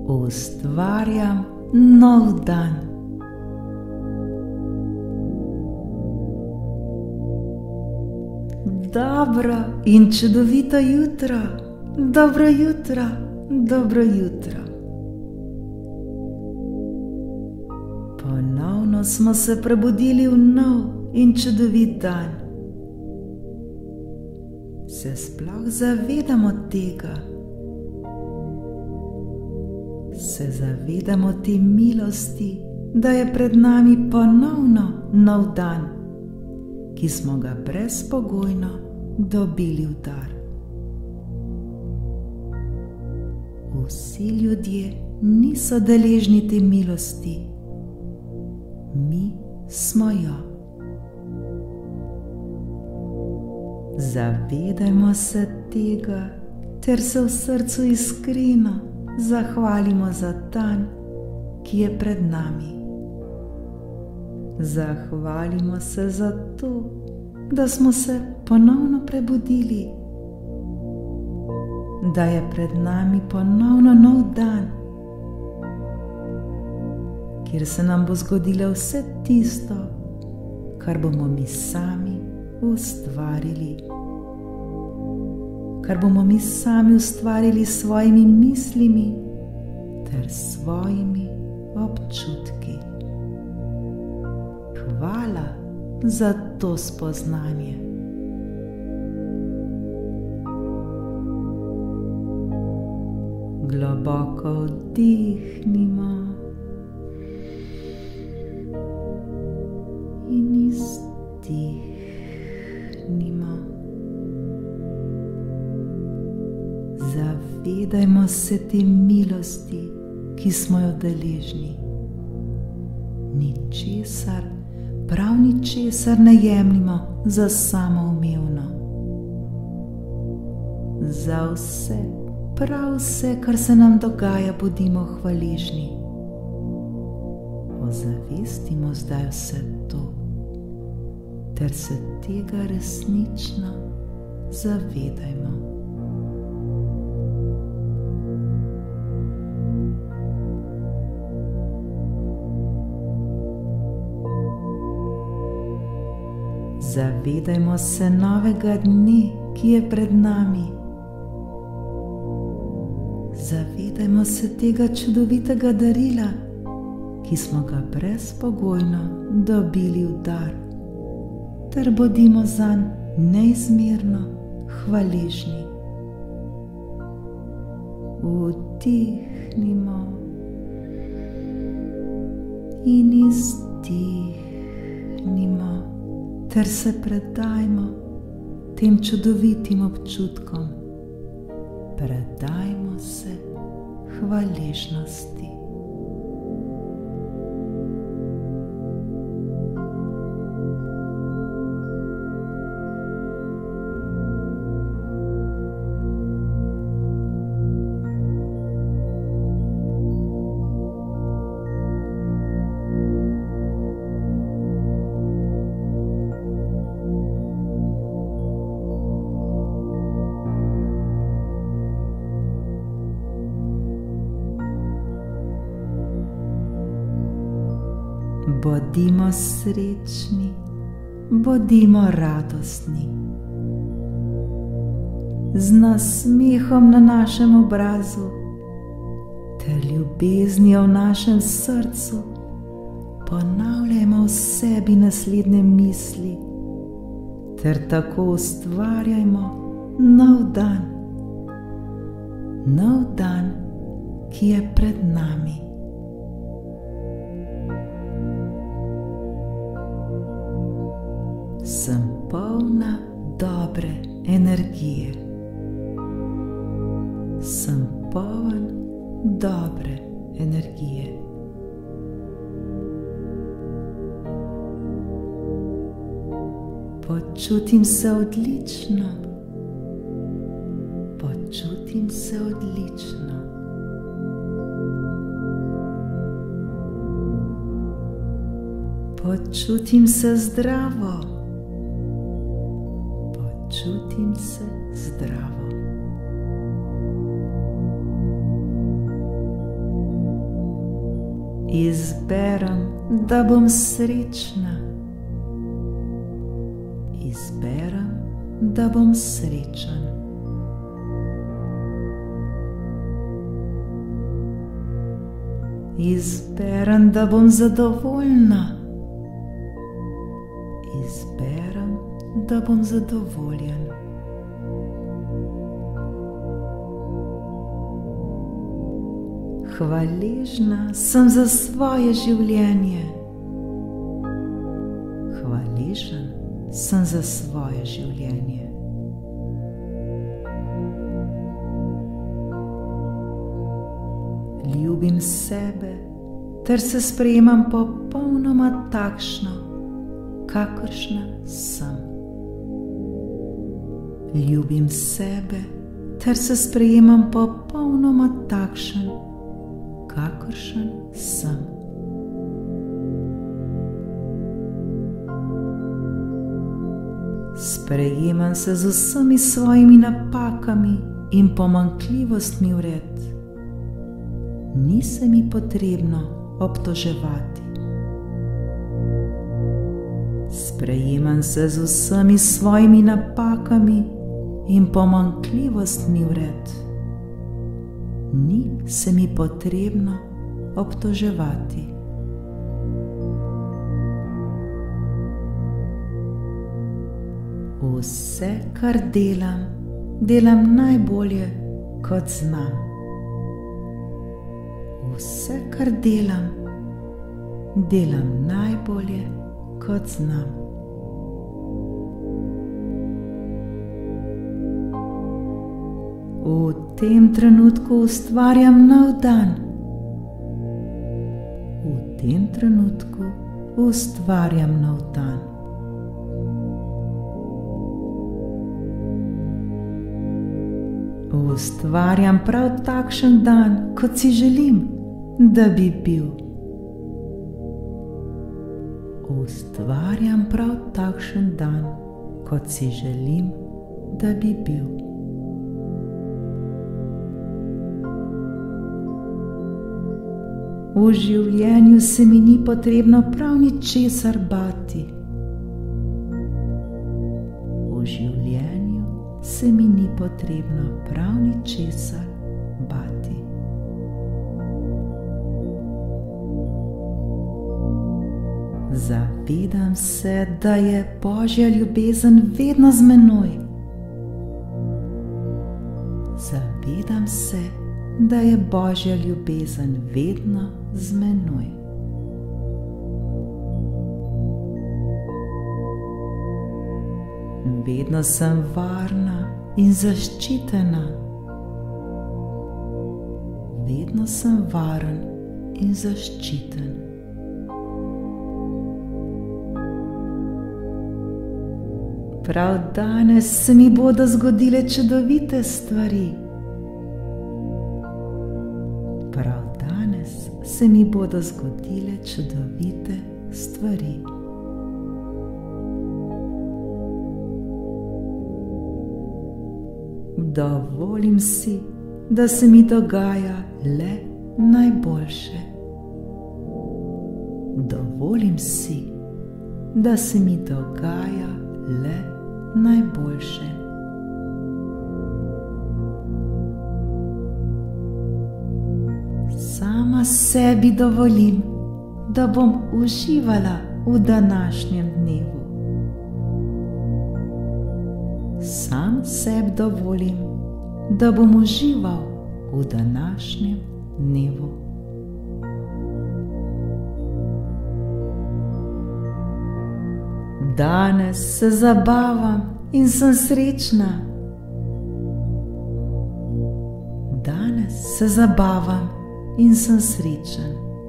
Ustvarjam nov dan. Dobro in čudovito jutro, dobro jutro, dobro jutro. Ponovno smo se prebudili v nov in čudovit dan. Se sploh zavedamo tega? Se zavedamo te milosti, da je pred nami ponovno nov dan, ki smo ga brezpogojno dobili v dar. Vsi ljudje niso deležni te milosti, mi smo jo. Zavedajmo se tega, ter se v srcu iskreno zahvalimo za dan, ki je pred nami. Zahvalimo se za to, da smo se ponovno prebudili, da je pred nami ponovno nov dan, kjer se nam bo zgodilo vse tisto, kar bomo mi sami ustvarili, kar bomo mi sami ustvarili s svojimi mislimi ter svojimi občutki. Hvala za to spoznanje. Globoko vdihnimo in izdihnimo. Zavedajmo se te milosti, ki smo jo deležni. Ničesar, prav ničesar ne jemljimo za samoumevno. Za vse, prav vse, kar se nam dogaja, bodimo hvaležni. Ozavestimo zdaj vse to, ter se tega resnično zavedajmo. Zavedajmo se novega dne, ki je pred nami. Zavedajmo se tega čudovitega darila, ki smo ga brezpogojno dobili v dar, ter bodimo zanj neizmerno hvaležni. Vdihnimo in izdihnimo, ter se predajmo tem čudovitim občutkom. Predajmo se hvaležnosti. Bodimo srečni, bodimo radostni. Z nasmehom na našem obrazu ter ljubeznijo v našem srcu ponavljajmo v sebi naslednje misli ter tako ustvarjajmo nov dan, ki je pred nami. Sem polna dobre energije. Sem poln dobre energije. Počutim se odlično. Počutim se odlično. Počutim se zdravo. Počutim se zdravo. Izberem, da bom srečna. Izberem, da bom srečen. Izberem, da bom zadovoljna. Izberem, da bom zadovoljen. Hvaležna sem za svoje življenje. Hvaležen sem za svoje življenje. Ljubim sebe ter se sprejemam popolnoma takšno, kakršna sem. Ljubim sebe ter se sprejemam popolnoma takšen, kakršen sem. Sprejemam se z vsemi svojimi napakami in pomanjkljivostmi vred. Ni se mi potrebno obtoževati. Sprejemam se z vsemi svojimi napakami in pomanjkljivostmi vred. Ni se mi potrebno obtoževati. Vse, kar delam, delam najbolje, kot znam. Vse, kar delam, delam najbolje, kot znam. V tem trenutku ustvarjam nov dan. V tem trenutku ustvarjam nov dan. Ustvarjam prav takšen dan, kot si želim, da bi bil. Ustvarjam prav takšen dan, kot si želim, da bi bil. V življenju se mi ni potrebno prav ničesar bati. V življenju se mi ni potrebno prav ničesar bati. Zavedam se, da je Božja ljubezen vedno z menoj. Zavedam se, da je Božja ljubezen vedno z menoj. Vedno sem varna in zaščitena. Vedno sem varen in zaščiten. Prav danes se mi bodo zgodile čudovite stvari. Prav danes se mi bodo zgodile čudovite stvari. Dovolim si, da se mi dogaja le najboljše. Dovolim si, da se mi dogaja le najboljše. Sama sebi dovolim, da bom uživala v današnjem dnevu. Sam sebi dovolim, da bom užival v današnjem dnevu. Danes se zabavam in sem srečna. Danes se zabavam in sem srečen.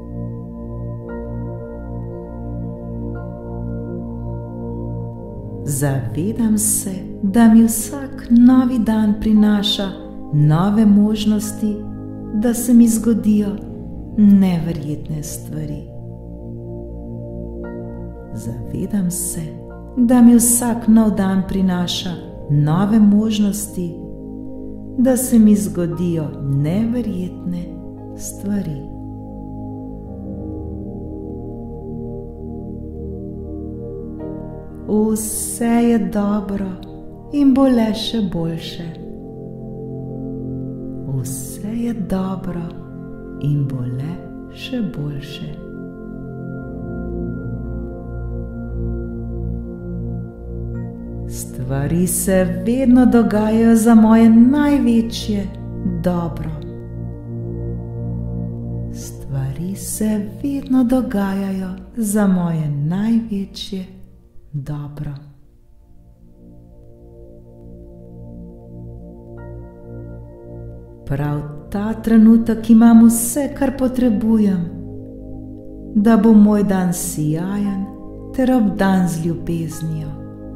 Zavedam se, da mi vsak novi dan prinaša nove možnosti, da se mi zgodijo neverjetne stvari. Zavedam se, da mi vsak nov dan prinaša nove možnosti, da se mi zgodijo neverjetne stvari. Vse je dobro in bo le še boljše. Vse je dobro in bo le še boljše. Stvari se vedno dogajajo za moje največje dobro. Stvari se vedno dogajajo za moje največje dobro. Prav ta trenutek imam vse, kar potrebujem, da bo moj dan sijajen ter obdan z ljubeznijo.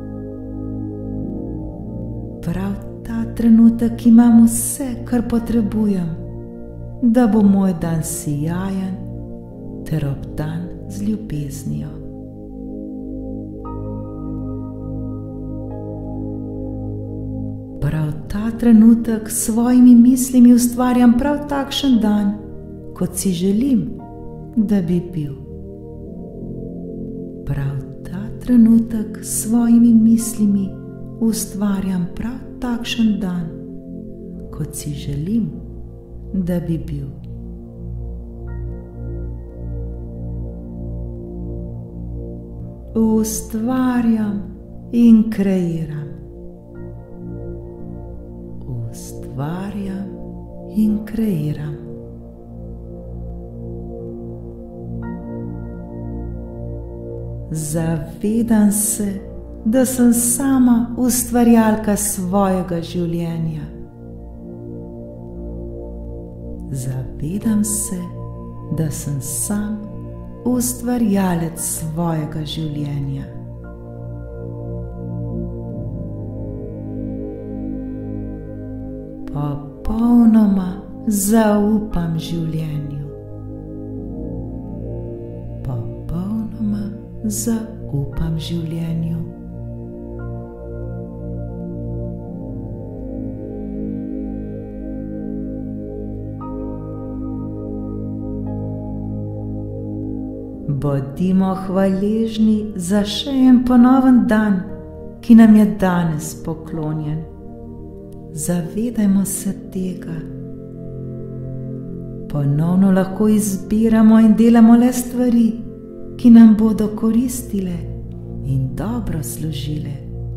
Prav ta trenutek imam vse, kar potrebujem, da bo moj dan sijajen ter obdan z ljubeznijo. Prav ta trenutek s svojimi mislimi ustvarjam prav takšen dan, kot si želim, da bi bil. Prav ta trenutek s svojimi mislimi ustvarjam prav takšen dan, kot si želim, da bi bil. Ustvarjam in kreiram. Ustvarjam in kreiram. Zavedam se, da sem sama ustvarjalka svojega življenja. Zavedam se, da sem sam ustvarjalec svojega življenja. Popolnoma zaupam življenju. Popolnoma zaupam življenju. Bodimo hvaležni za še en ponoven dan, ki nam je danes poklonjen. Zavedajmo se tega. Ponovno lahko izbiramo in delamo le stvari, ki nam bodo koristile in dobro služile.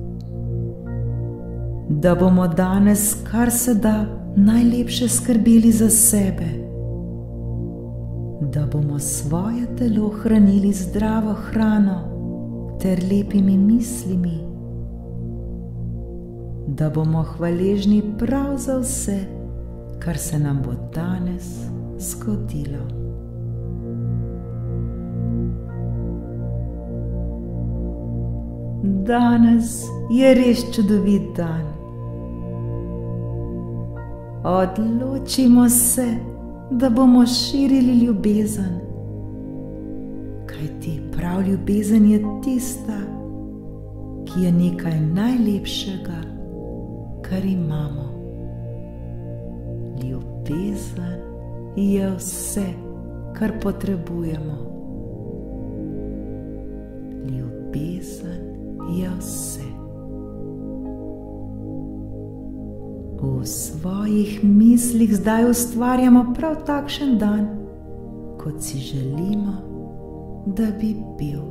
Da bomo danes kar se da najlepše skrbeli za sebe. Da bomo svoje telo hranili zdravo hrano ter lepimi mislimi. Da bomo hvaležni prav za vse, kar se nam bo danes zgodilo. Danes je res čudovit dan. Odločimo se, da bomo širili ljubezen, kajti prav ljubezen je tista, ki je nekaj najlepšega, kar imamo. Ljubezen je vse, kar potrebujemo. Ljubezen je vse. V svojih mislih zdaj ustvarjamo prav takšen dan, kot si želimo, da bi bil.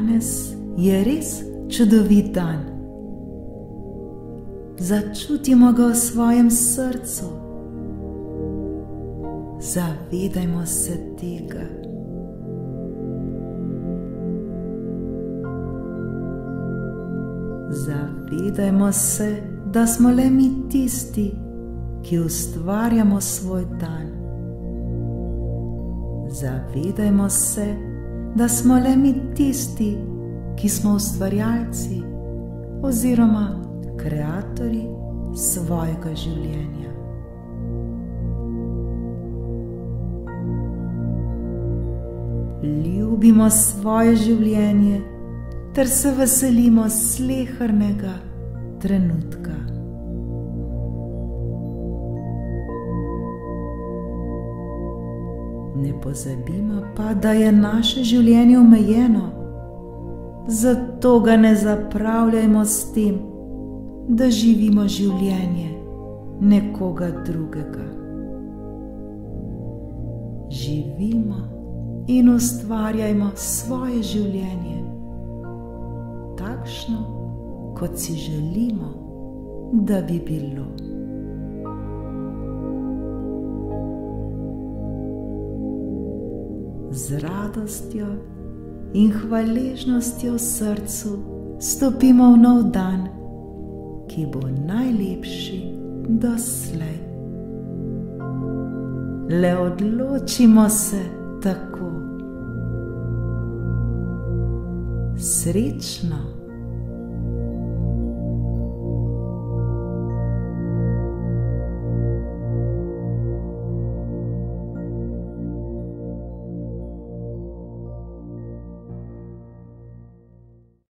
Danes je res čudovit dan. Začutimo ga v svojem srcu. Zavedajmo se tega. Zavedajmo se, da smo le mi tisti, ki ustvarjamo svoj dan. Zavedajmo se, da smo le mi tisti, ki smo ustvarjalci oziroma kreatorji svojega življenja. Ljubimo svoje življenje ter se veselimo slehernega trenutka. Ne pozabimo pa, da je naše življenje omejeno, zato ga ne zapravljajmo s tem, da živimo življenje nekoga drugega. Živimo in ustvarjajmo svoje življenje, takšno, kot si želimo, da bi bilo. Z radostjo in hvaležnostjo v srcu stopimo v nov dan, ki bo najlepši doslej. Le odločimo se tako. Srečno!